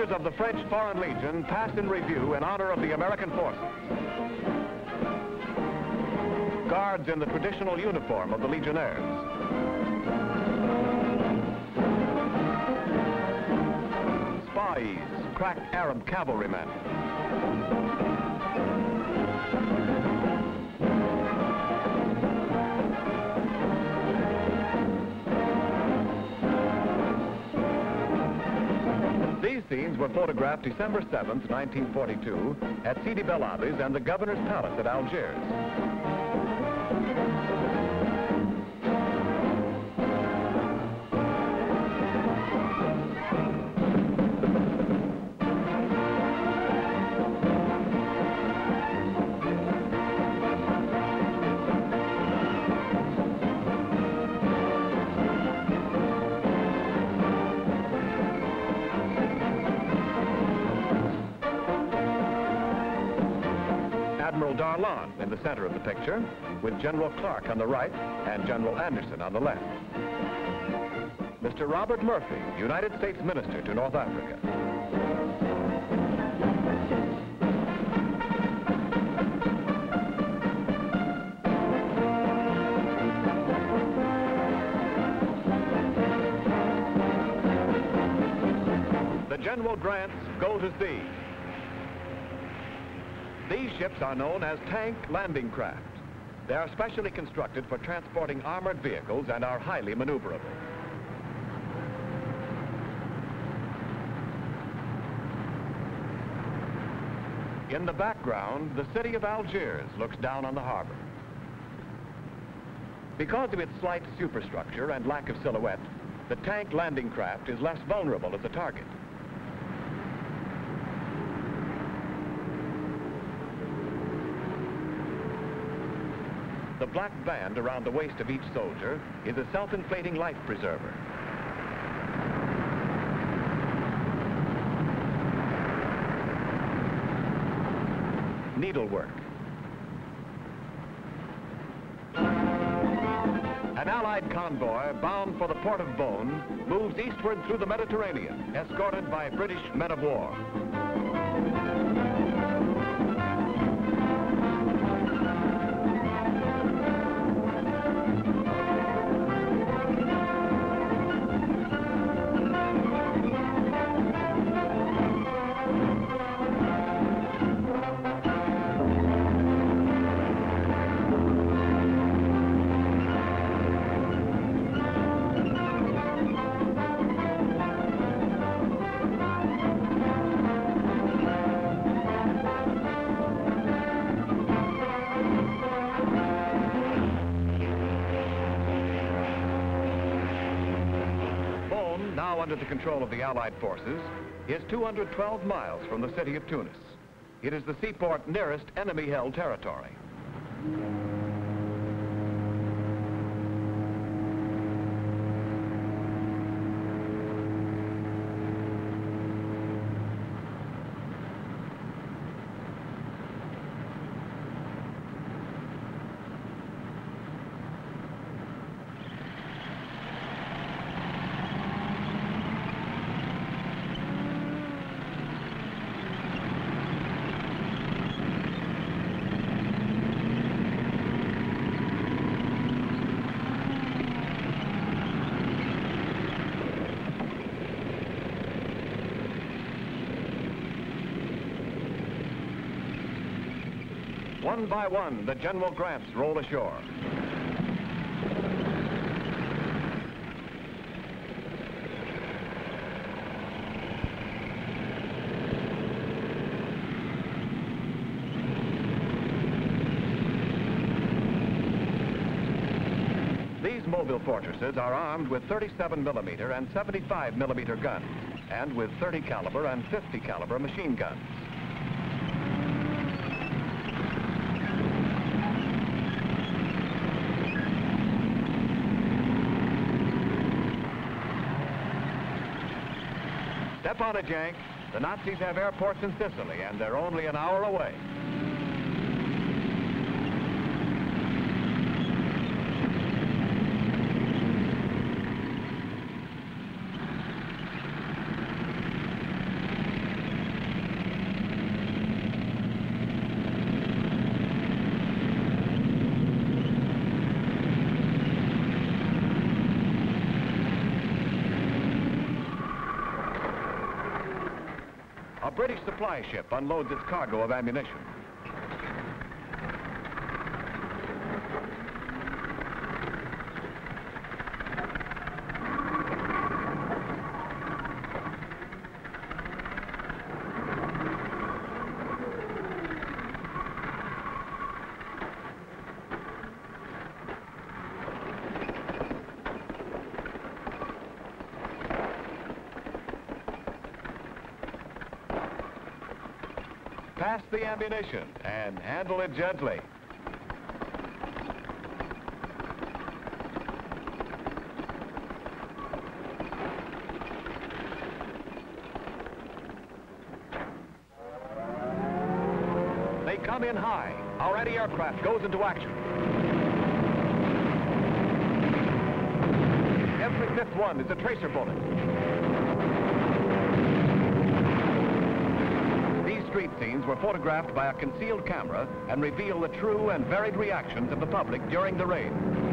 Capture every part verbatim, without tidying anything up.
Members of the French Foreign Legion pass in review in honor of the American forces. Guards in the traditional uniform of the Legionnaires. Spies, crack Arab cavalrymen. These scenes were photographed December seventh, nineteen forty-two, at Sidi Bel Abbes and the Governor's Palace at Algiers. Admiral Darlan in the center of the picture, with General Clark on the right and General Anderson on the left. Mister Robert Murphy, United States Minister to North Africa. The General Grants go to sea. These ships are known as tank landing craft. They are specially constructed for transporting armored vehicles and are highly maneuverable. In the background, the city of Algiers looks down on the harbor. Because of its slight superstructure and lack of silhouette, the tank landing craft is less vulnerable as a target. The black band around the waist of each soldier is a self-inflating life preserver. Needlework. An Allied convoy bound for the port of Beaune moves eastward through the Mediterranean, escorted by British men of war. Now under the control of the Allied forces, is two hundred twelve miles from the city of Tunis. It is the seaport nearest enemy-held territory. One by one, the General Grants roll ashore. These mobile fortresses are armed with thirty-seven millimeter and seventy-five millimeter guns, and with thirty caliber and fifty caliber machine guns. Step on it, Jank. The Nazis have airports in Sicily, and they're only an hour away. British supply ship unloads its cargo of ammunition. Pass the ammunition and handle it gently. They come in high. Our anti-aircraft goes into action. Every fifth one is a tracer bullet. Street scenes were photographed by a concealed camera and reveal the true and varied reactions of the public during the raid.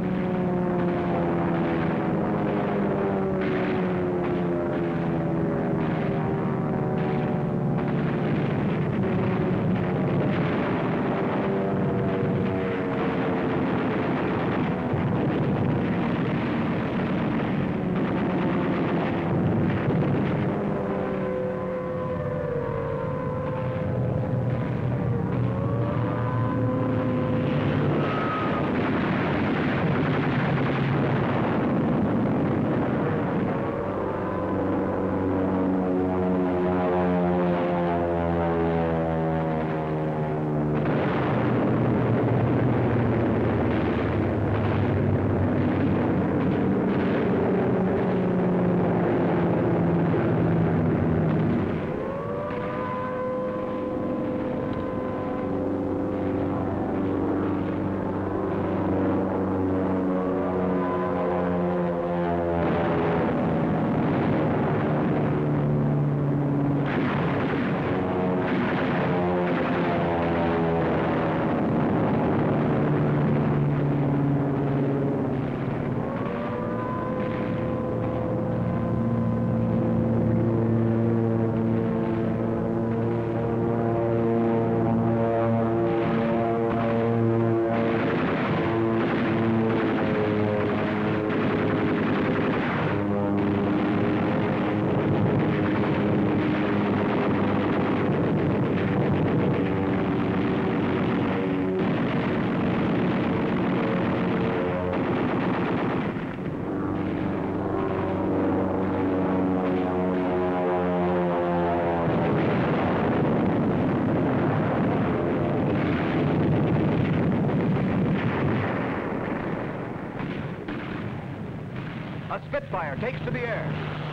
A Spitfire takes to the air.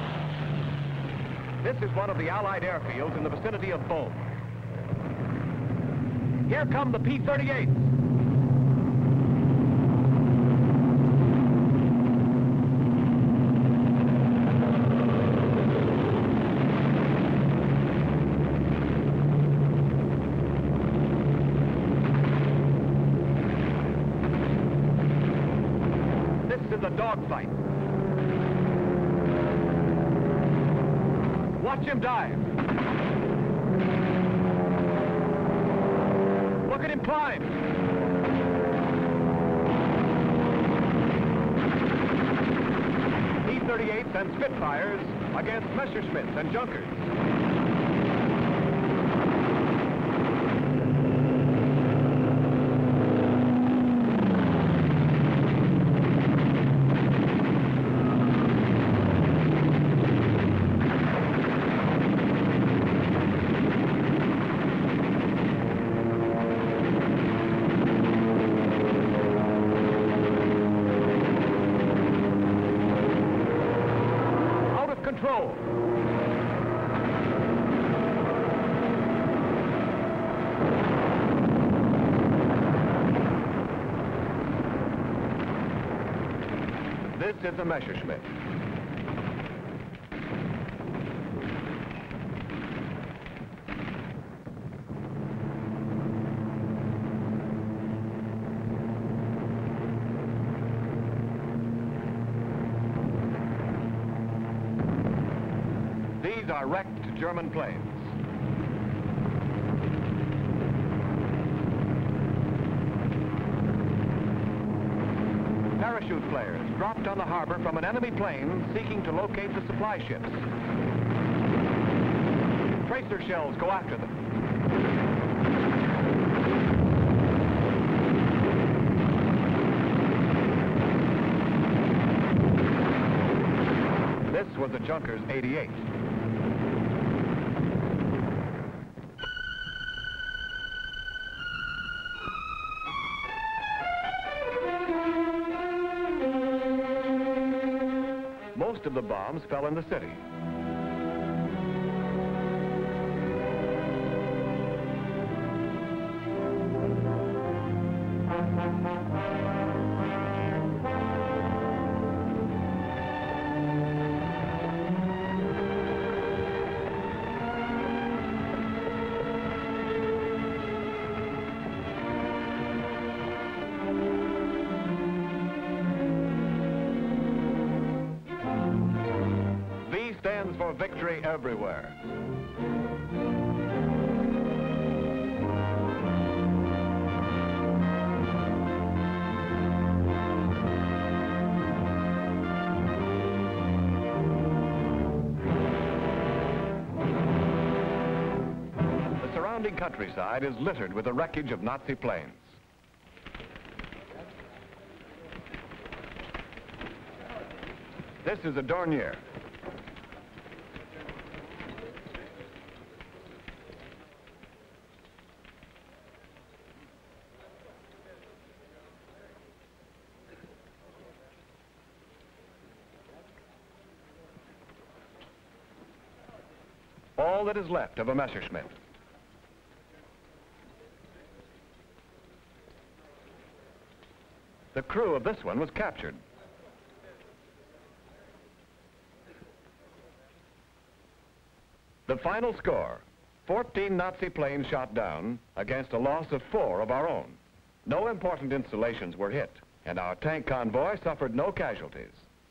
This is one of the Allied airfields in the vicinity of Beaune. Here come the P thirty-eights. This is a dogfight. Watch him dive. Look at him climb. P thirty-eights and Spitfires against Messerschmitts and Junkers. Control. This is a Messerschmitt. These are wrecked German planes. dropped on the harbor from an enemy plane seeking to locate the supply ships. Tracer shells go after them. This was the Junkers eighty-eight. Most of the bombs fell in the city. Stands for victory everywhere. The surrounding countryside is littered with the wreckage of Nazi planes. This is a Dornier. All that is left of a Messerschmitt. The crew of this one was captured. The final score, fourteen Nazi planes shot down against a loss of four of our own. No important installations were hit, and our tank convoy suffered no casualties.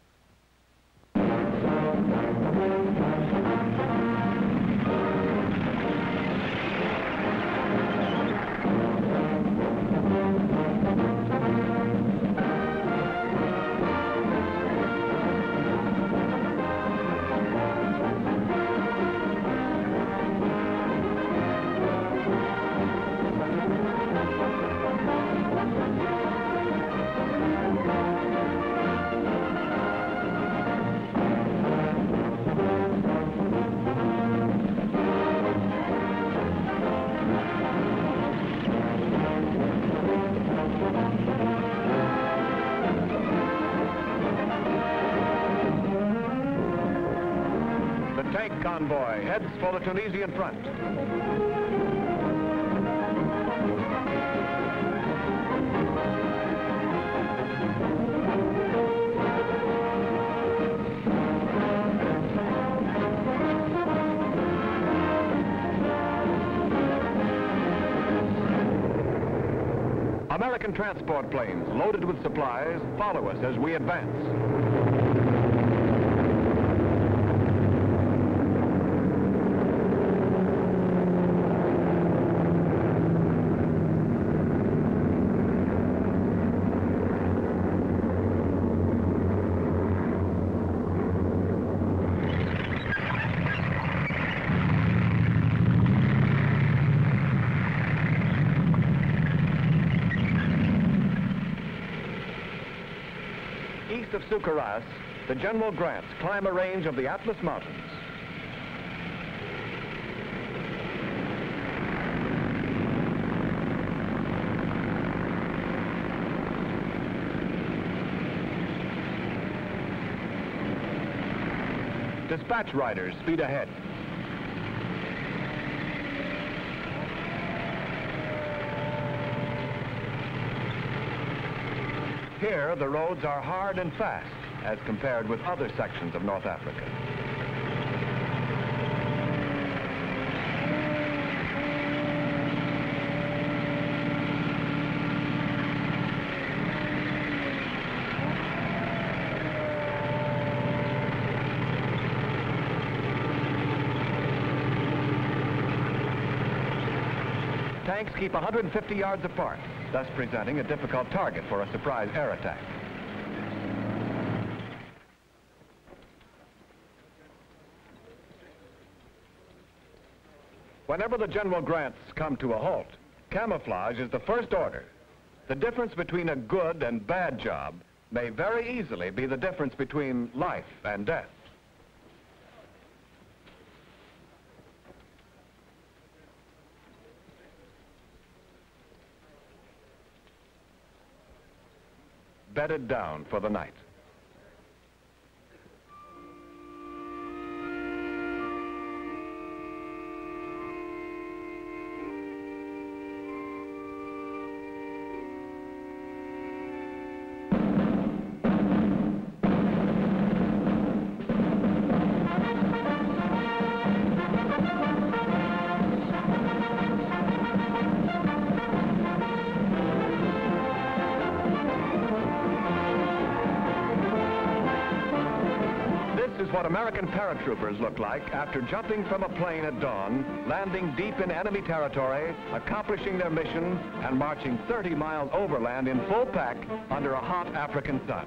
Tank convoy heads for the Tunisian front. American transport planes loaded with supplies follow us as we advance. East of Sucaras, the General Grants climb a range of the Atlas Mountains. Dispatch riders speed ahead. Here, the roads are hard and fast as compared with other sections of North Africa. Tanks keep one hundred fifty yards apart, thus presenting a difficult target for a surprise air attack. Whenever the General Grants come to a halt, camouflage is the first order. The difference between a good and bad job may very easily be the difference between life and death. Bedded down for the night. This is what American paratroopers look like after jumping from a plane at dawn, landing deep in enemy territory, accomplishing their mission, and marching thirty miles overland in full pack under a hot African sun.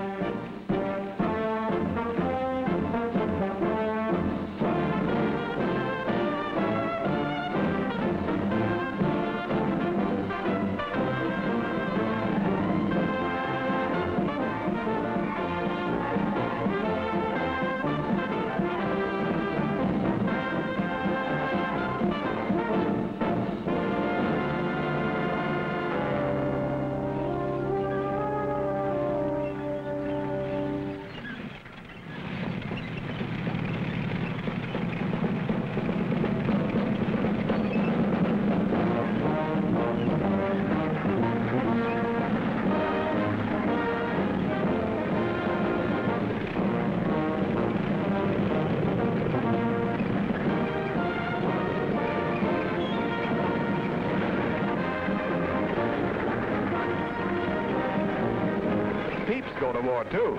Peeps go to war, too.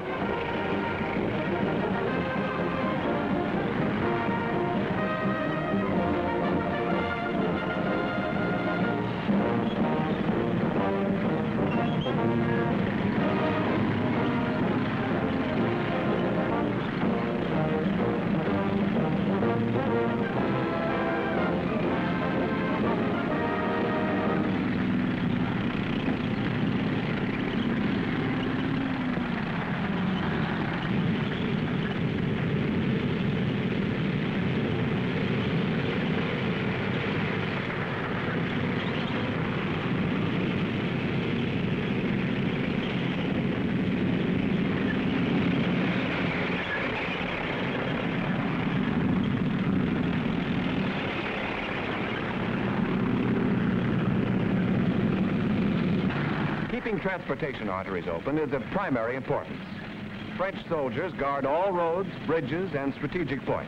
Keeping transportation arteries open is of primary importance. French soldiers guard all roads, bridges, and strategic points.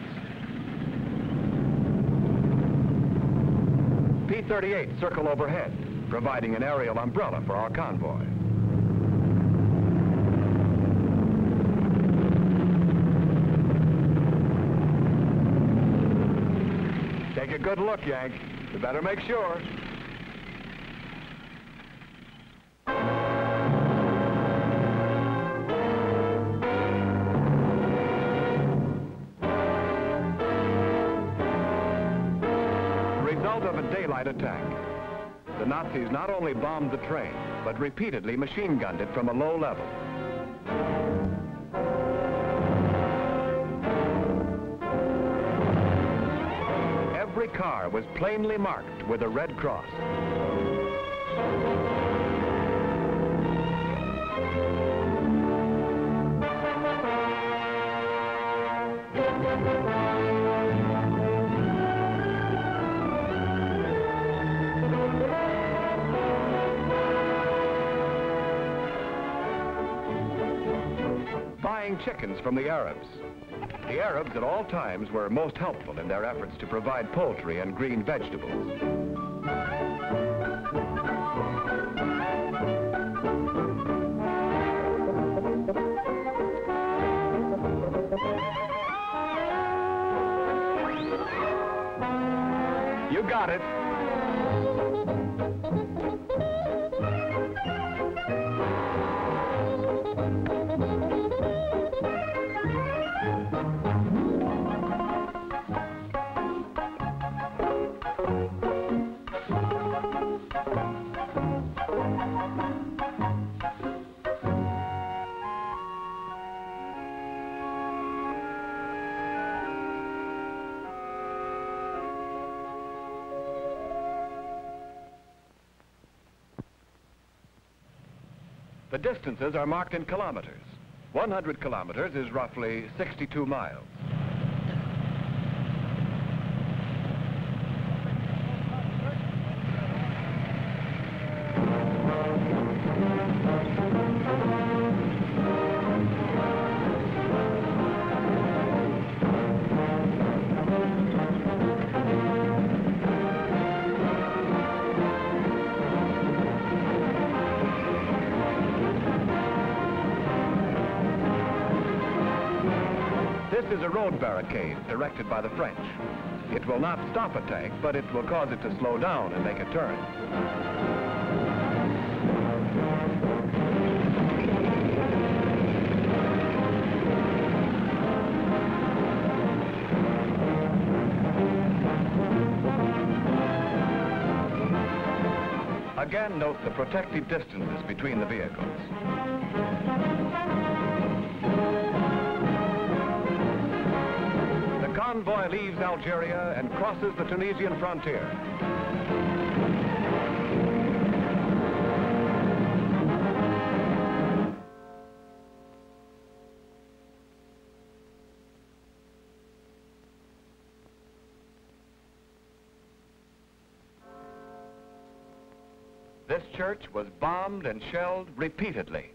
P thirty-eight circle overhead, providing an aerial umbrella for our convoy. Take a good look, Yank. You better make sure. Of a daylight attack. The Nazis not only bombed the train, but repeatedly machine gunned it from a low level. Every car was plainly marked with a red cross. Buying chickens from the Arabs. The Arabs at all times were most helpful in their efforts to provide poultry and green vegetables. You got it. The distances are marked in kilometers. one hundred kilometers is roughly sixty-two miles. This is a road barricade erected by the French. It will not stop a tank, but it will cause it to slow down and make a turn. Again, note the protective distances between the vehicles. The convoy leaves Algeria and crosses the Tunisian frontier. This church was bombed and shelled repeatedly.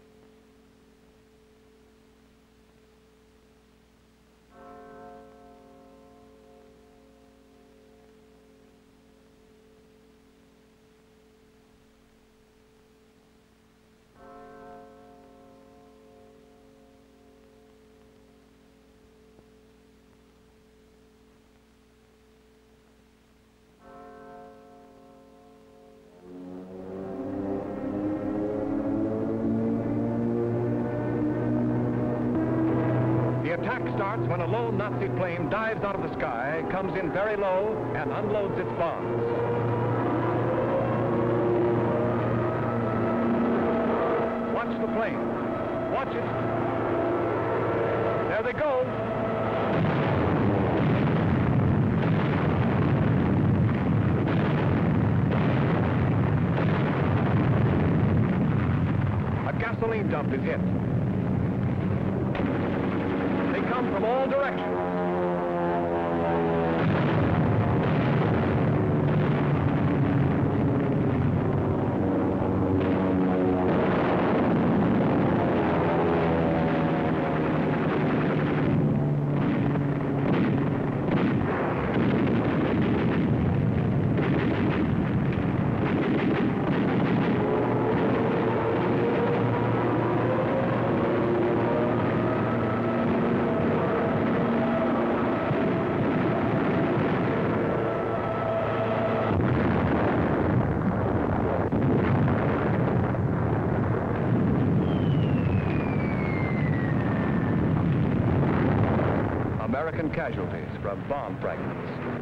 The attack starts when a lone Nazi plane dives out of the sky, comes in very low, and unloads its bombs. Watch the plane. Watch it. There they go. A gasoline dump is hit. Come from all directions. American casualties from bomb fragments.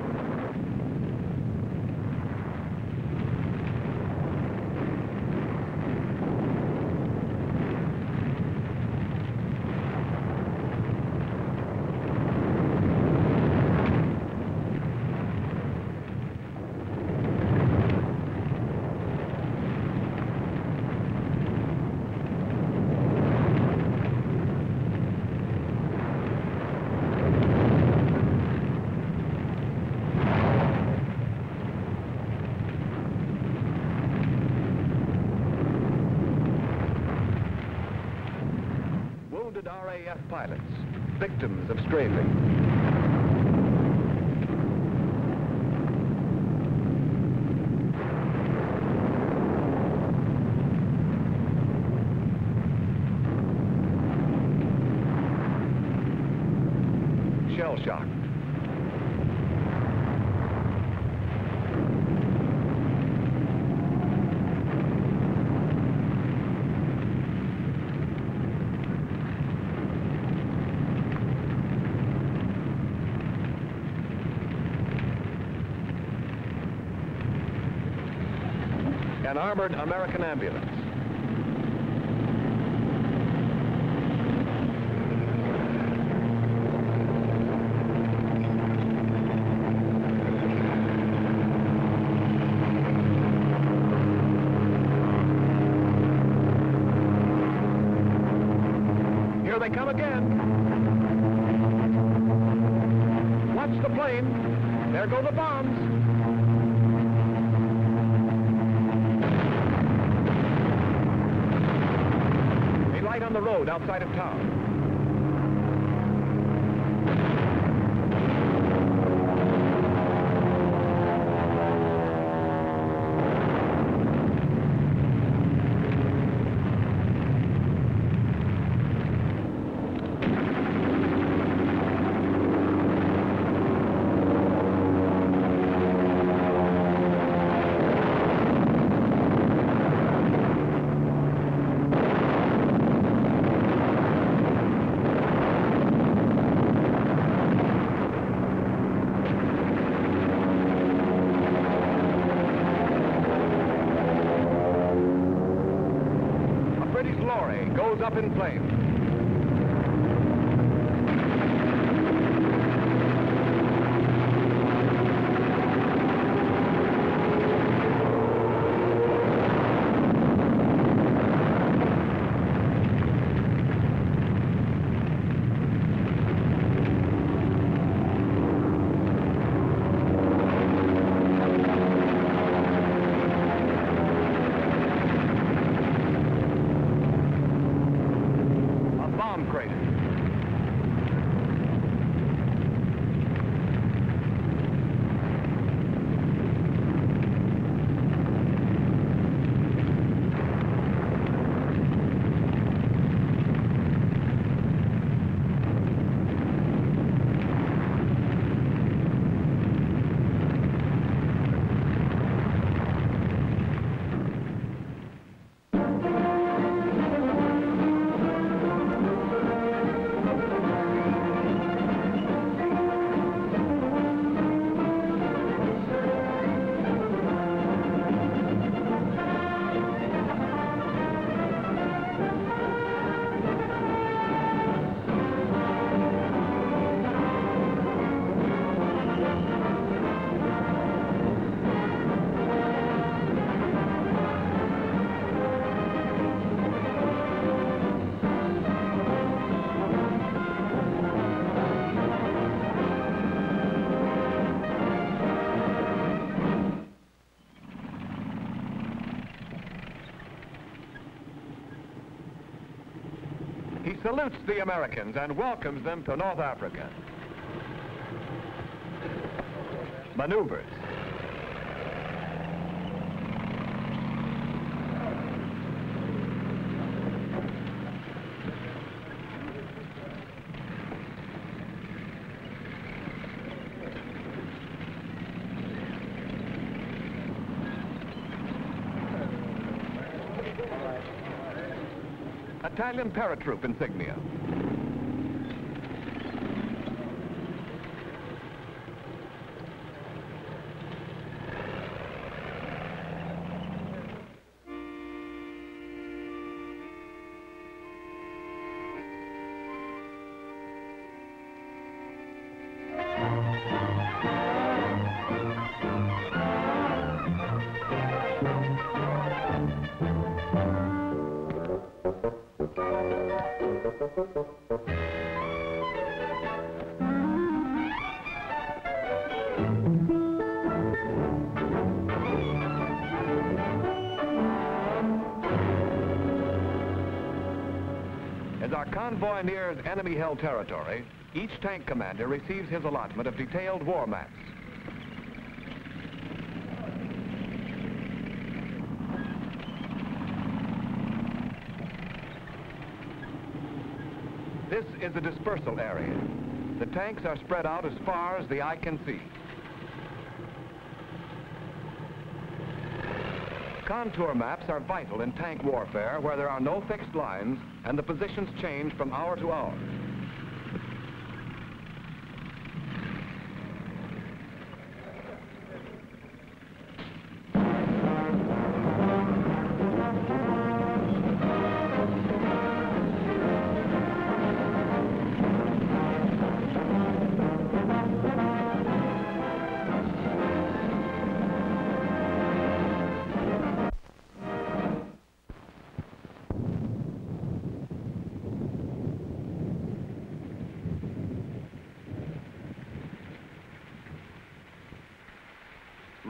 R A F pilots, victims of strafing. Shell shock. An armored American ambulance. come again. Watch the plane. There go the bombs. A light on the road outside of town. Lorry goes up in flames. He salutes the Americans and welcomes them to North Africa. Maneuvers. Italian paratroop insignia. As our convoy nears enemy-held territory, each tank commander receives his allotment of detailed war maps. This is the dispersal area. The tanks are spread out as far as the eye can see. Contour maps are vital in tank warfare where there are no fixed lines and the positions change from hour to hour.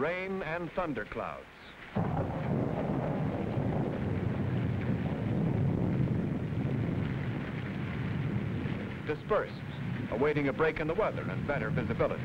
rain and thunderclouds. Dispersed, awaiting a break in the weather and better visibility.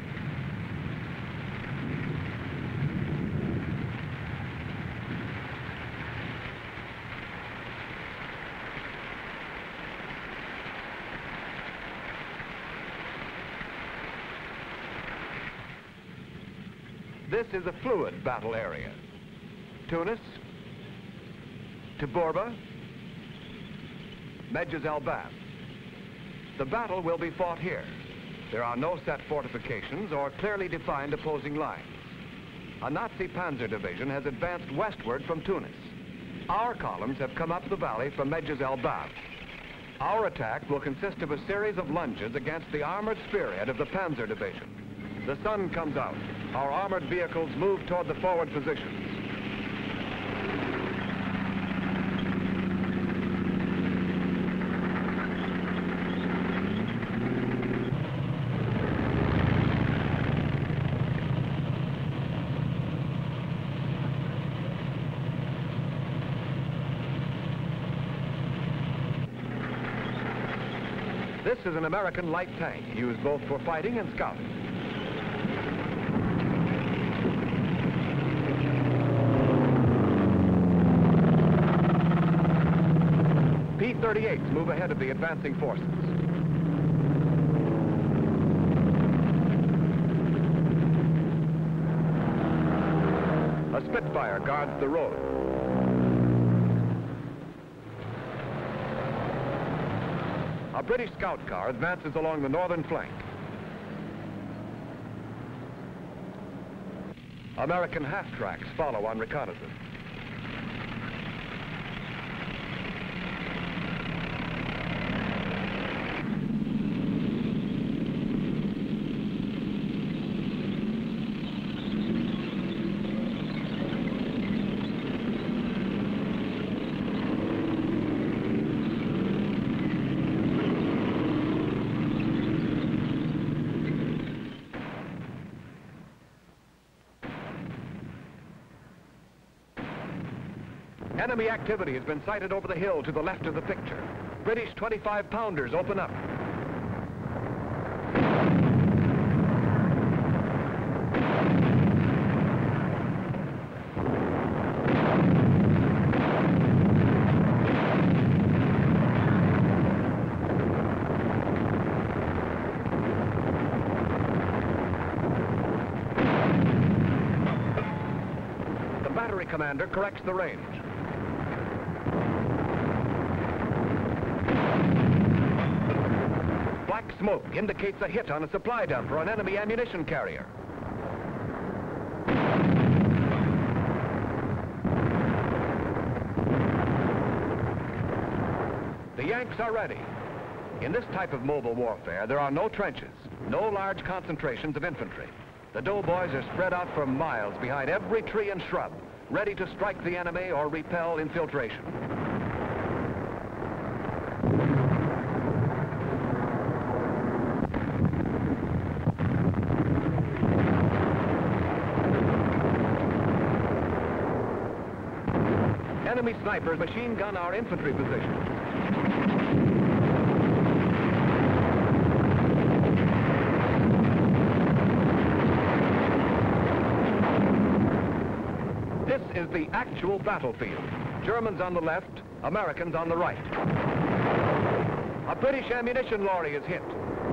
This is a fluid battle area. Tunis, Tibourba, Medjez El Bab. The battle will be fought here. There are no set fortifications or clearly defined opposing lines. A Nazi panzer division has advanced westward from Tunis. Our columns have come up the valley from Medjez El Bab. Our attack will consist of a series of lunges against the armored spearhead of the panzer division. The sun comes out. Our armored vehicles move toward the forward positions. This is an American light tank used both for fighting and scouting. P thirty-eights move ahead of the advancing forces. A Spitfire guards the road. A British scout car advances along the northern flank. American half-tracks follow on reconnaissance. Enemy activity has been sighted over the hill to the left of the picture. British twenty-five pounders open up. The battery commander corrects the range. Black smoke indicates a hit on a supply dump or an enemy ammunition carrier. The Yanks are ready. In this type of mobile warfare, there are no trenches, no large concentrations of infantry. The doughboys are spread out for miles behind every tree and shrub, ready to strike the enemy or repel infiltration. Enemy snipers machine gun our infantry positions. This is the actual battlefield. Germans on the left, Americans on the right. A British ammunition lorry is hit.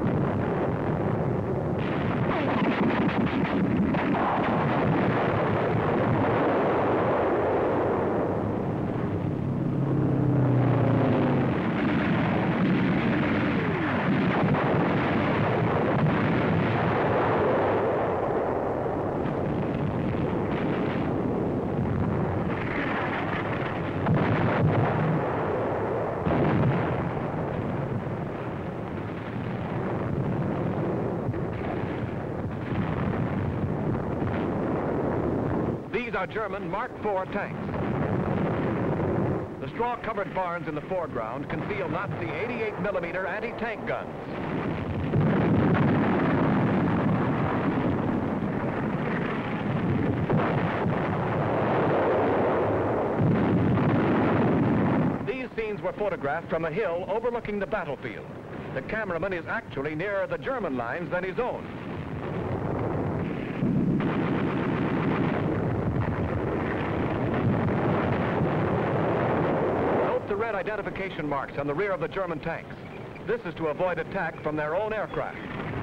These are German Mark four tanks. The straw-covered barns in the foreground conceal Nazi eighty-eight millimeter anti-tank guns. were photographed from a hill overlooking the battlefield. The cameraman is actually nearer the German lines than his own. Note the red identification marks on the rear of the German tanks. This is to avoid attack from their own aircraft.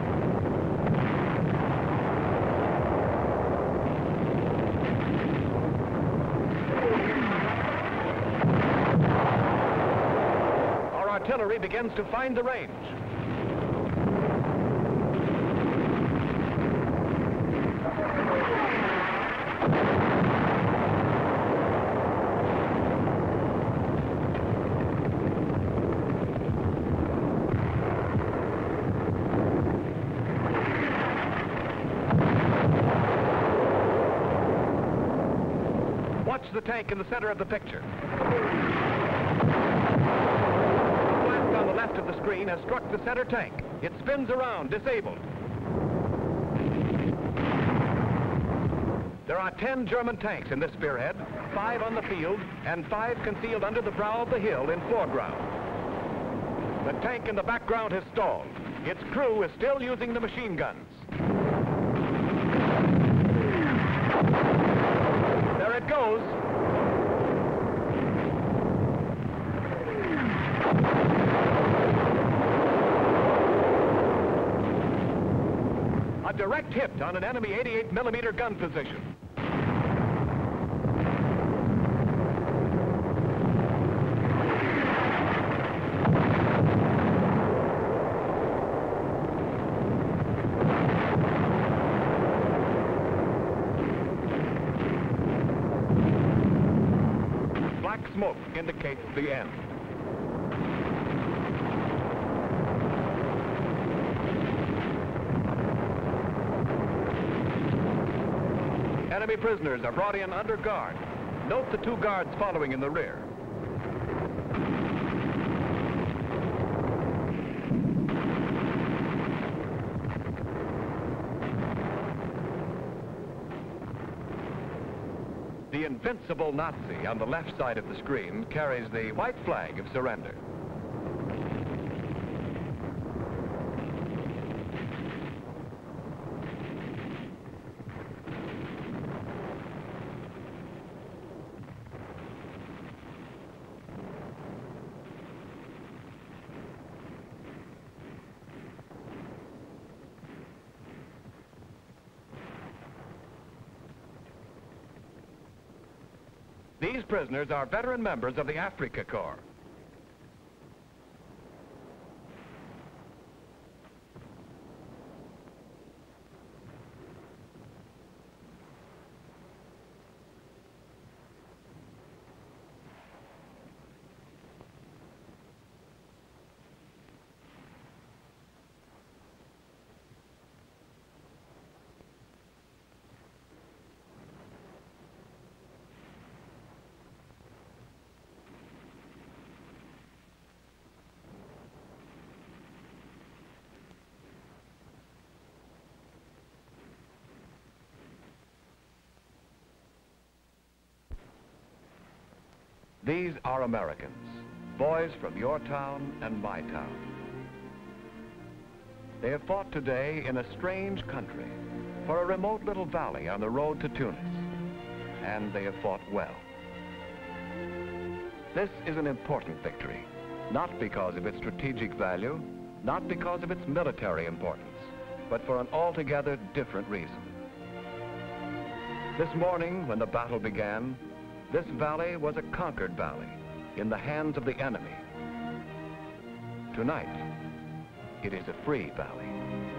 Artillery begins to find the range. Watch the tank in the center of the picture. Left of the screen has struck the center tank. It spins around, disabled. There are ten German tanks in this spearhead, five on the field, and five concealed under the brow of the hill in foreground. The tank in the background has stalled. Its crew is still using the machine guns. There it goes. A direct hit on an enemy eighty-eight millimeter gun position. Black smoke indicates the end. Enemy prisoners are brought in under guard. Note the two guards following in the rear. The invincible Nazi on the left side of the screen carries the white flag of surrender. These prisoners are veteran members of the Afrika Corps. These are Americans, boys from your town and my town. They have fought today in a strange country for a remote little valley on the road to Tunis, and they have fought well. This is an important victory, not because of its strategic value, not because of its military importance, but for an altogether different reason. This morning, when the battle began, this valley was a conquered valley in the hands of the enemy. Tonight, it is a free valley.